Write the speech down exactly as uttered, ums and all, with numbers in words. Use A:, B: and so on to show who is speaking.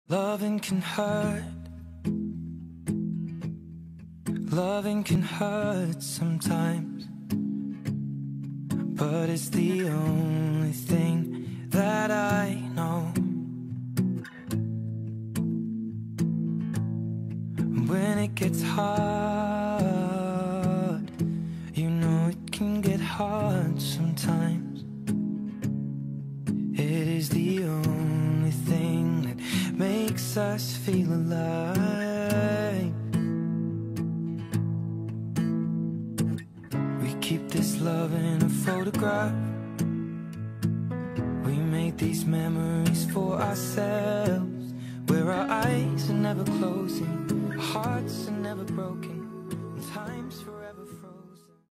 A: Loving can hurt. Loving can hurt sometimes, but it's the only thing that I know. When it gets hard, you know it can get hard sometimes. It is the only thing that makes us feel alive. We keep this love in a photograph. We made these memories for ourselves, where our eyes are never closing, our hearts are never broken, and time's forever.